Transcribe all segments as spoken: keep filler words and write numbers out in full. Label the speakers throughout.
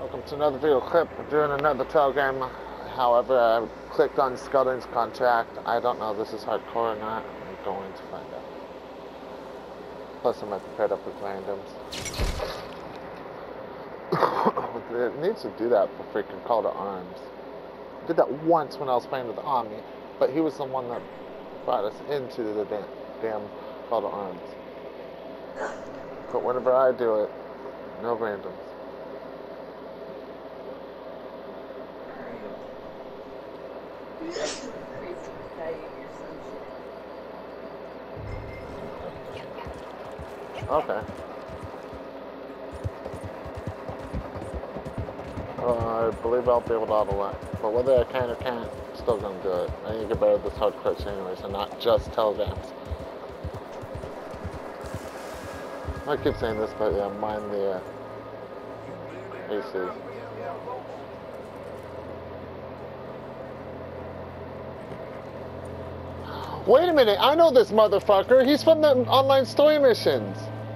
Speaker 1: Welcome to another video clip. We're doing another Telegram. However, I clicked on Scudding's contract. I don't know if this is hardcore or not. I'm going to find out. Plus, I might be paired up with randoms. It needs to do that for freaking Call to Arms. I did that once when I was playing with the Army, but he was the one that brought us into the damn, damn Call to Arms. But whenever I do it, no randoms. Okay. Uh, I believe I'll be able to auto it. But whether I can or can't, I'm still gonna do it. I need to get better at this hard coach anyways, and not just telegrams. I keep saying this, but yeah, mind the uh, A C. Wait a minute, I know this motherfucker. He's from the online story missions.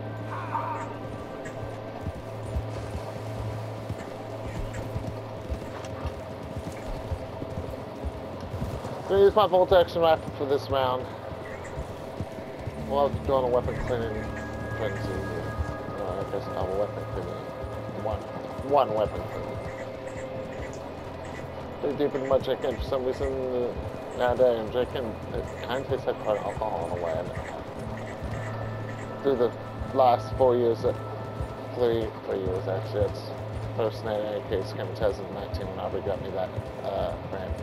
Speaker 1: I'm gonna use my bolt action rifle for this round. While doing a weapon cleaning frenzy. Uh, I guess not a weapon cleaning. One, one weapon cleaning. Pretty deep in the mud chicken. For some reason, uh, nowadays I'm drinking. It kind of tastes like hard alcohol in a way. Through the last four years, that three, three years actually. It's first night case came in two thousand nineteen when Aubrey got me that uh, brand.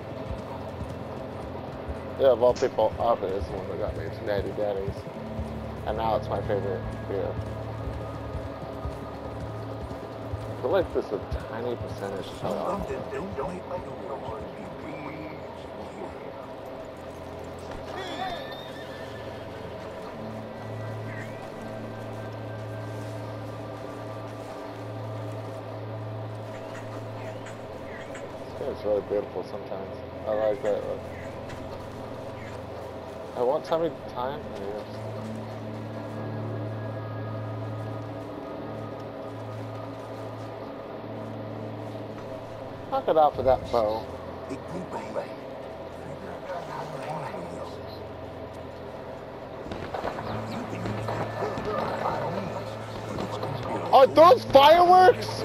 Speaker 1: Yeah, of all people, Aubrey is the one that got me to Natty Daddy's. And now it's my favorite beer. I feel like this is a tiny percentage of alcohol. It's really beautiful sometimes. I like that look. I won't tell me time. Yes. Knock it off with that bow. Are those fireworks?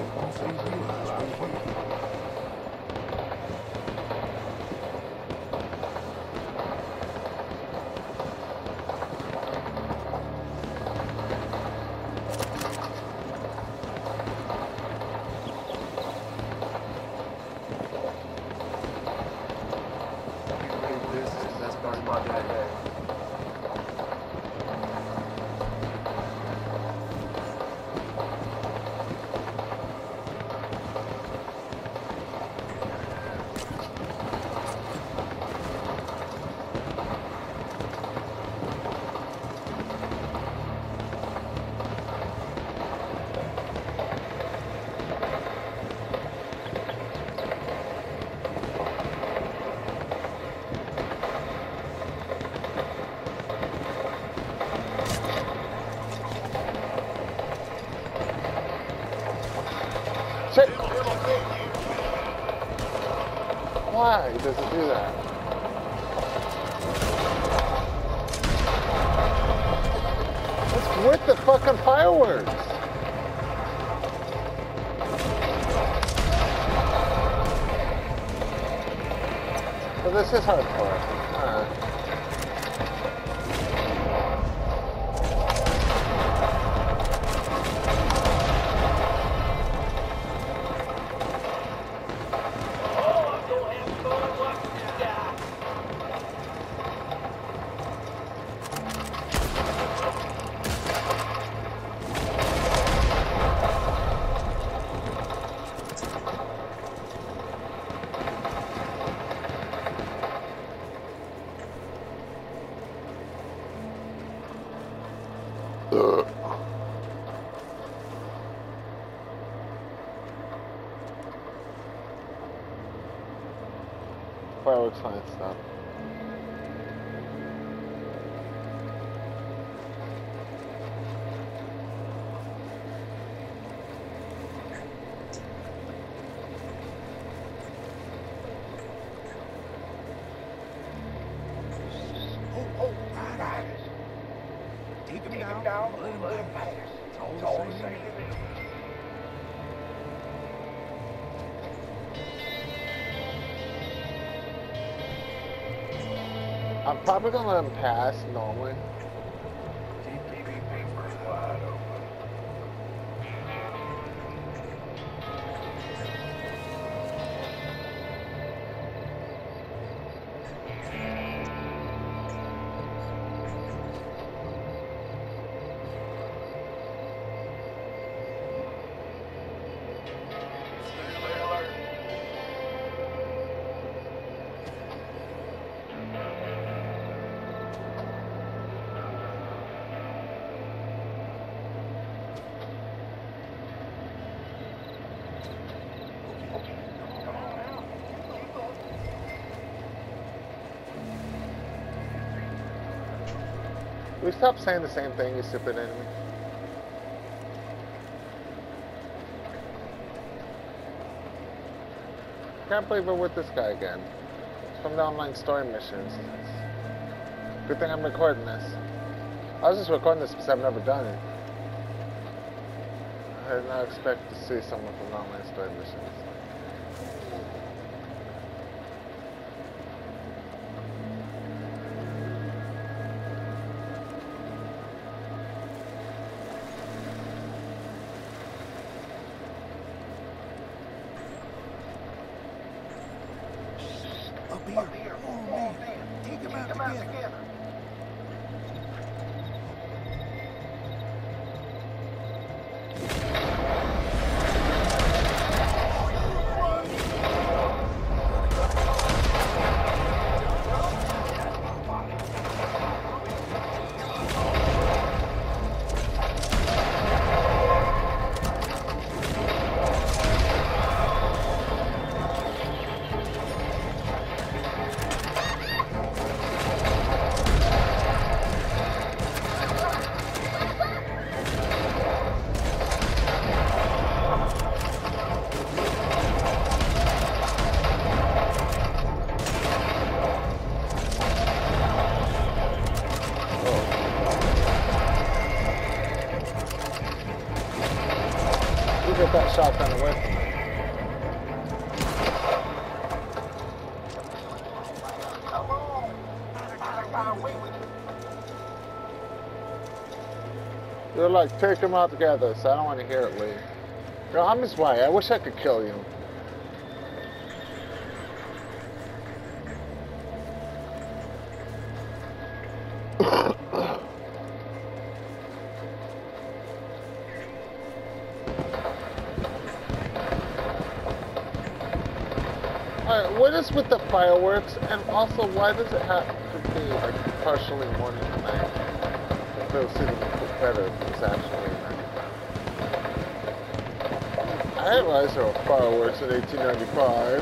Speaker 1: Shit! Why does it do that? What's with the fucking fireworks? Well, this is hardcore. Alright. Fireworks fine stuff. I'm probably gonna let him pass normally. Will you stop saying the same thing, you stupid enemy? Can't believe we're with this guy again. It's from the online story missions. Good thing I'm recording this. I was just recording this because I've never done it. I did not expect to see someone from the online story missions.
Speaker 2: Up here. Oh, man. Take him out together.
Speaker 1: Get that shotgun away from me. They're like, take him out together, so I don't want to hear it, Lee. Yo, I'm his way. I wish I could kill you. Alright, what is with the fireworks, and also why does it have to be like partially morning and night? If it was suited better if it was actually night. I didn't realize there were fireworks in eighteen ninety-five.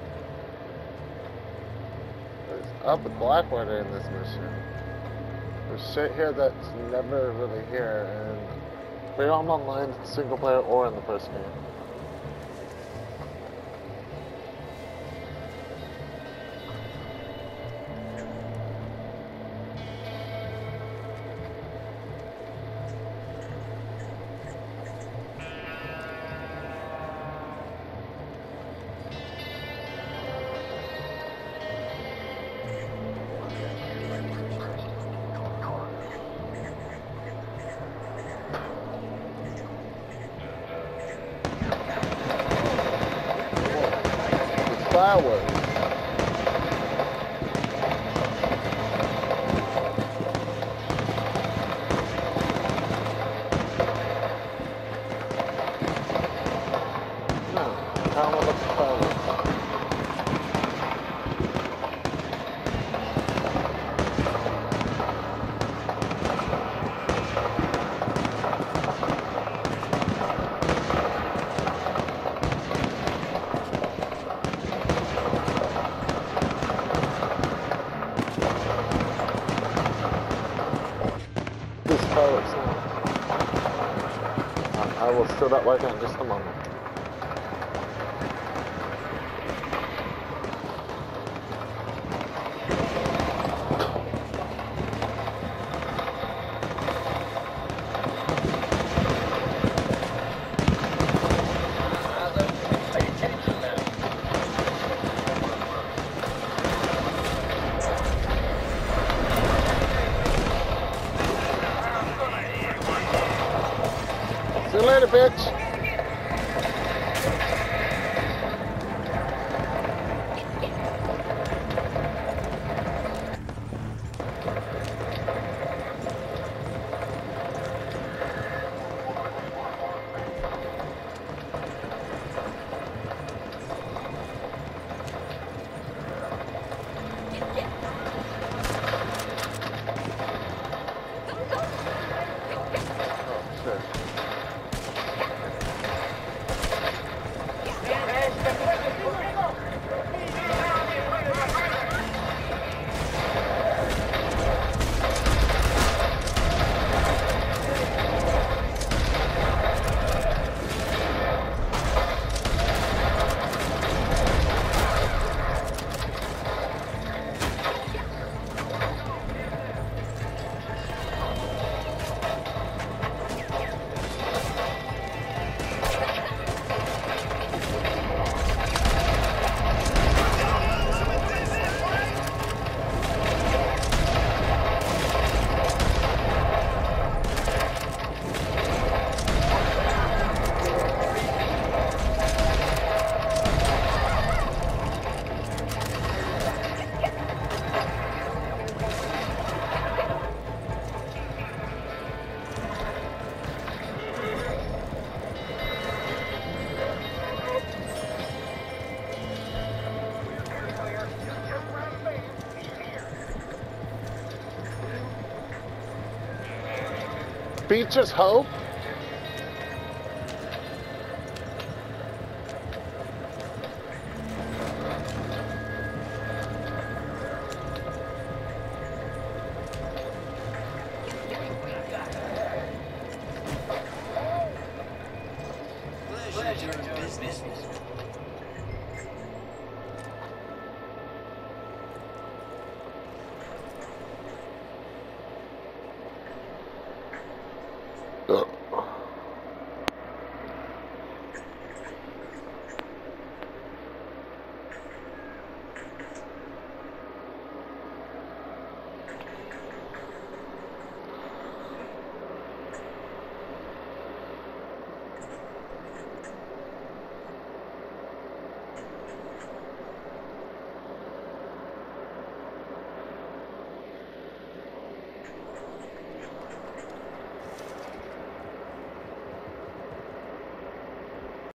Speaker 1: Up with Blackwater in this mission. There's shit here that's never really here, and Fire Emblem Online single player or in the first game. Fireworks. No, I don't want to look at fireworks. Fireworks now. I, I will steal that wagon in just a moment. See you later, bitch. Oh, shit. Beaches Hope?
Speaker 2: Pleasure doing business.
Speaker 1: Ugh.